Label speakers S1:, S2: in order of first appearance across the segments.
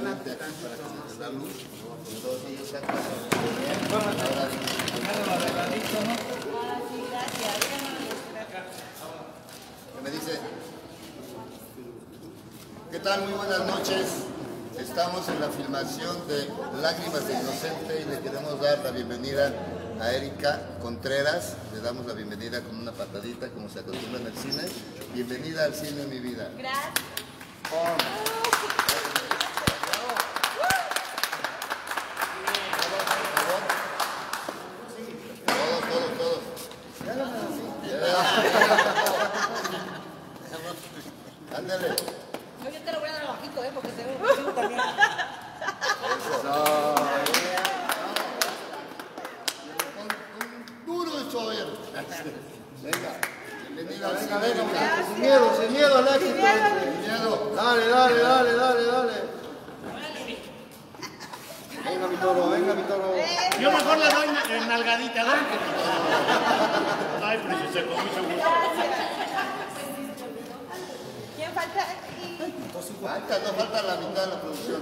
S1: rápidamente aquí para que nos dé la luz. Todos ellos sacan. ¿Qué me dice? ¿Qué tal? Muy buenas noches. Estamos en la filmación de Lágrimas de Inocente y le queremos dar la bienvenida a Erika Contreras. Le damos la bienvenida con una patadita, como se acostumbra en el cine. Bienvenida al cine, mi vida.
S2: Gracias.
S1: Todos. Ándale.
S2: No, yo te lo voy a dar bajito, porque se ve también.
S1: Un duro chover. Venga. Bienvenida al cine.
S3: Sin miedo al éxito.
S1: Sin miedo.
S3: Dale. Venga mi toro.
S4: Yo mejor le doy nalgadita, ¿no? Ay, preciosa, con mucho gusto.
S2: ¿Quién falta?
S1: No falta la mitad de la producción.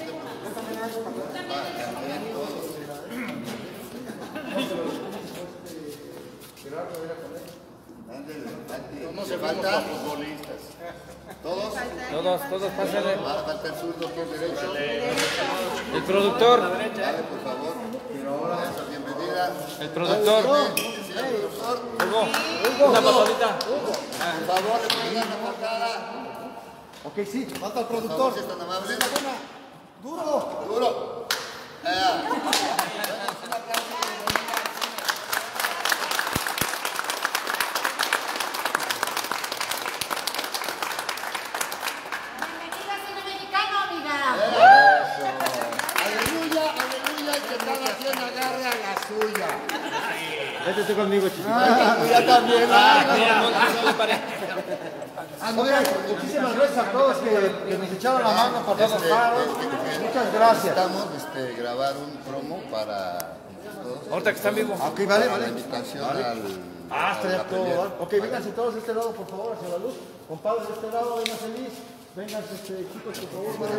S4: No se falta futbolistas.
S1: ¿Todos?
S5: Todos, pásale.
S1: Falta el zurdo, que es derecho.
S5: El productor.
S1: Dale, por favor. Eso, bienvenida.
S5: El productor.
S1: Sí, el productor.
S5: Hugo. Una patadita.
S1: Por favor, le pueden dar la patada.
S3: Ok, sí, falta el
S1: Por favor,
S3: productor.
S1: si es tan amable.
S3: Duro.
S1: Duro.
S2: Bienvenida al cine mexicano, amiga.
S1: Aleluya, y que cada quien agarre a la suya.
S3: Vete conmigo, chiquito.
S1: Ya también.
S3: Muchísimas gracias a todos que nos echaron la mano para todos los paros. Muchas gracias.
S1: Estamos grabar un promo para todos.
S5: Ahorita que están vivos.
S3: Ok, vale.
S1: La invitación al.
S3: Estaría todo. Ok, vénganse todos de este lado, por favor, hacia la luz. Compadre, de este lado, vénganse Liz. Vénganse, chicos, por favor.
S1: Nos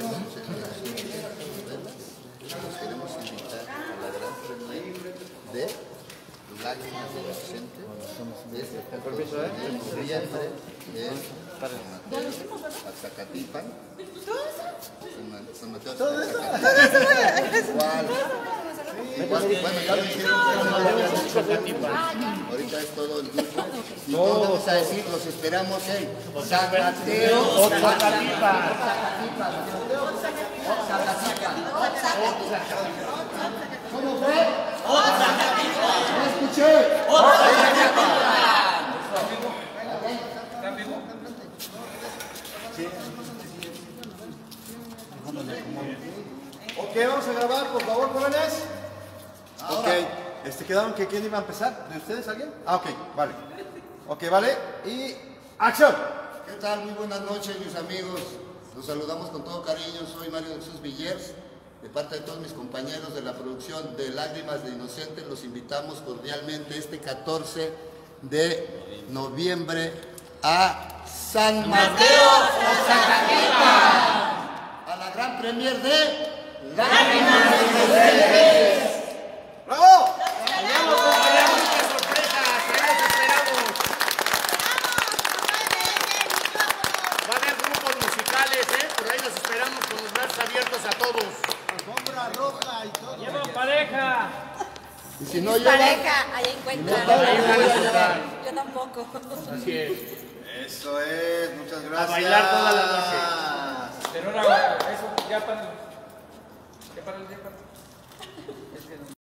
S1: queremos invitar a la gran premiere de Lágrimas de Inocente. Este 14 de noviembre en Zacatipan. San Mateo Bueno, ya lo hicieron. Ahorita es todo el grupo. Y todos vamos a decir, los esperamos en San Mateo o Zacatipan. ¿Cómo fue? No escuché.
S3: Ok, vamos a grabar, por favor, jóvenes. Ok, quedaron que quién iba a empezar. ¿De ustedes alguien? Ok, vale. Ok, vale. Y acción.
S1: ¿Qué tal? Muy buenas noches, mis amigos. Los saludamos con todo cariño. Soy Mario de Jesús Villers. De parte de todos mis compañeros de la producción de Lágrimas de Inocente, los invitamos cordialmente este 14 de noviembre a San Mateo Zacatipan, a la gran premier de Lágrimas de Inocente.
S3: ¡Bravo!
S4: Muchas sorpresas, ahí los esperamos. Va a haber grupos musicales, por ahí los esperamos con los brazos abiertos a todos.
S3: Alfombra roja y todo.
S5: Lleva pareja.
S1: Y si no lleva,
S2: Pareja, ahí encuentran. Yo tampoco.
S4: Así es.
S3: Eso es, muchas gracias.
S4: A bailar toda la noche.
S5: Pero ahora, eso, ya para.